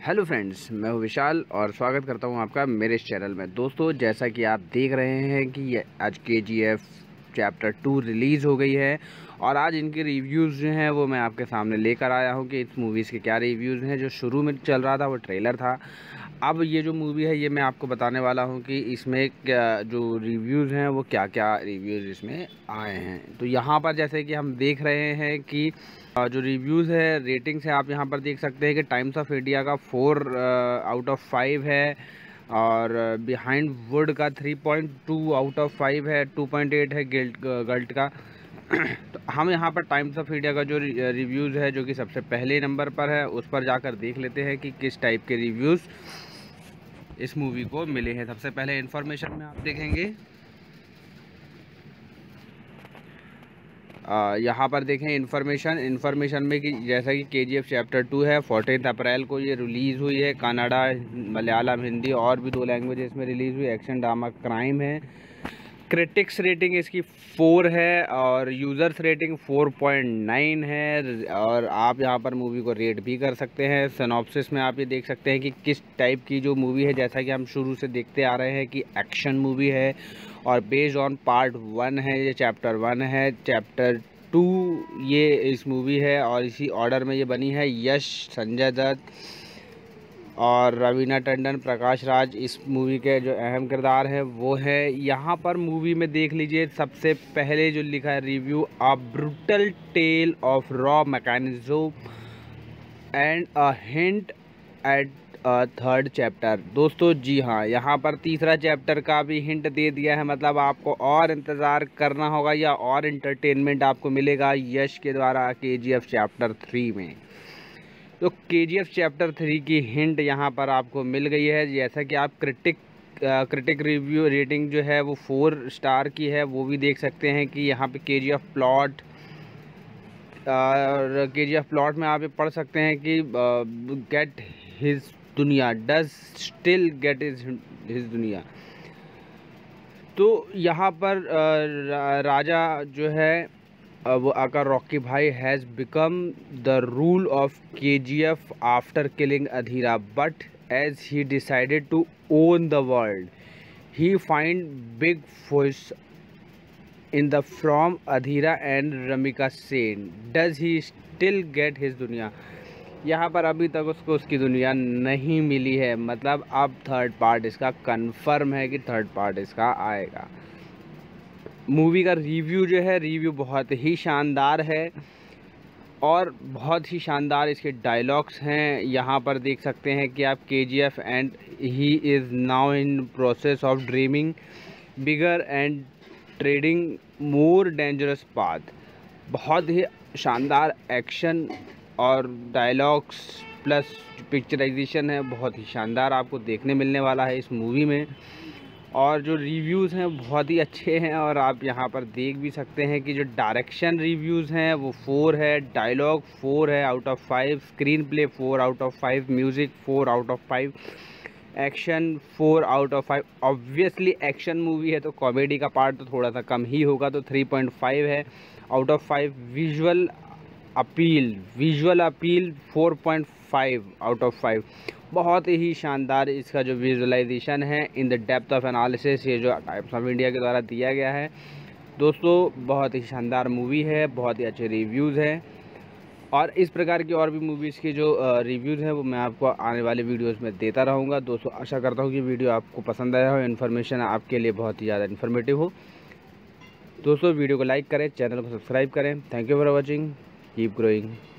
Hello friends, मैं हूं विशाल और स्वागत करता हूं आपका मेरे इस चैनल में। दोस्तों, जैसा कि आप देख रहे हैं कि आज KGF चैप्टर 2 रिलीज़ हो गई है और आज इनके रिव्यूज़ जो हैं वो मैं आपके सामने लेकर आया हूं कि इस मूवीज़ के क्या रिव्यूज़ हैं। जो शुरू में चल रहा था वो ट्रेलर था, अब ये जो मूवी है ये मैं आपको बताने वाला हूं कि इसमें क्या जो रिव्यूज़ हैं वो क्या-क्या रिव्यूज़ इसमें आए हैं। तो यहाँ पर जैसे कि हम देख रहे हैं कि जो रिव्यूज़ है, रेटिंग्स है, आप यहाँ पर देख सकते हैं कि टाइम्स ऑफ इंडिया का 4 आउट ऑफ 5 है और बिहाइंड वुड का 3.2 आउट ऑफ 5 है, 2.8 है गल्ट का। तो हम यहाँ पर टाइम्स ऑफ इंडिया का जो रिव्यूज़ है जो कि सबसे पहले नंबर पर है, उस पर जाकर देख लेते हैं कि किस टाइप के रिव्यूज़ इस मूवी को मिले हैं। सबसे पहले इन्फॉर्मेशन में आप देखेंगे, यहाँ पर देखें इन्फॉर्मेशन में कि जैसा कि KGF चैप्टर 2 है, 14 अप्रैल को ये रिलीज़ हुई है। कन्नड़ा, मलयालम, हिंदी और भी 2 लैंग्वेज इसमें रिलीज़ हुई। एक्शन, ड्रामा, क्राइम है। क्रिटिक्स रेटिंग इसकी 4 है और यूज़र्स रेटिंग 4.9 है। और आप यहाँ पर मूवी को रेट भी कर सकते हैं। सिनॉप्सिस में आप ये देख सकते हैं कि किस टाइप की जो मूवी है, जैसा कि हम शुरू से देखते आ रहे हैं कि एक्शन मूवी है और बेस्ड ऑन पार्ट 1 है। ये चैप्टर 1 है, चैप्टर 2 ये इस मूवी है और इसी ऑर्डर में ये बनी है। यश, संजय दत्त और रवीना टंडन, प्रकाश राज इस मूवी के जो अहम किरदार हैं वो है। यहाँ पर मूवी में देख लीजिए, सबसे पहले जो लिखा है review, a brutal tale of raw mechanism and a hint at third chapter. दोस्तों जी हाँ, यहाँ पर तीसरा चैप्टर का भी हिंट दे दिया है, मतलब आपको और इंतज़ार करना होगा या और इंटरटेनमेंट आपको मिलेगा यश के द्वारा KGF चैप्टर 3 में। तो KGF चैप्टर 3 की हिंट यहाँ पर आपको मिल गई है। जैसा कि आप क्रिटिक रिव्यू रेटिंग जो है वो 4 स्टार की है, वो भी देख सकते हैं कि यहाँ पे KGF प्लॉट और KGF प्लॉट में आप ये पढ़ सकते हैं कि get his duniya, does still get his duniya. तो यहाँ पर राजा जो है वो आकर रॉकी भाई has become the rule of KGF after killing Adheera, but as he decided to own the world he find big fish in the from Adheera and Ramika Sen, does he still get his duniya. यहाँ पर अभी तक उसको उसकी दुनिया नहीं मिली है, मतलब अब थर्ड पार्ट इसका कंफर्म है कि थर्ड पार्ट इसका आएगा। मूवी का रिव्यू जो है, रिव्यू बहुत ही शानदार है और बहुत ही शानदार इसके डायलॉग्स हैं। यहाँ पर देख सकते हैं कि आप KGF and he is now in process of dreaming bigger and treading more dangerous path. बहुत ही शानदार एक्शन और डायलॉग्स प्लस पिक्चराइजेशन है, बहुत ही शानदार आपको देखने मिलने वाला है इस मूवी में। और जो रिव्यूज़ हैं बहुत ही अच्छे हैं और आप यहाँ पर देख भी सकते हैं कि जो डायरेक्शन रिव्यूज़ हैं वो 4 है, डायलॉग 4 है out of 5, screenplay 4 out of 5, music 4 out of 5, action 4 out of 5। Obviously action movie है तो कॉमेडी का पार्ट तो थोड़ा सा कम ही होगा, तो 3.5 है out of 5। Visual appeal 4.5 out of 5। बहुत ही शानदार इसका जो विजुअलाइजेशन है in the depth of analysis, ये जो टाइम्स ऑफ इंडिया के द्वारा दिया गया है। दोस्तों, बहुत ही शानदार मूवी है, बहुत ही अच्छे रिव्यूज़ हैं और इस प्रकार की और भी मूवीज़ के जो रिव्यूज़ हैं वो मैं आपको आने वाले वीडियोस में देता रहूँगा। दोस्तों, आशा करता हूँ कि वीडियो आपको पसंद आया हो, इन्फॉर्मेशन आपके लिए बहुत ही ज़्यादा इन्फॉर्मेटिव हो। दोस्तों, वीडियो को लाइक करें, चैनल को सब्सक्राइब करें। Thank you for watching, keep growing.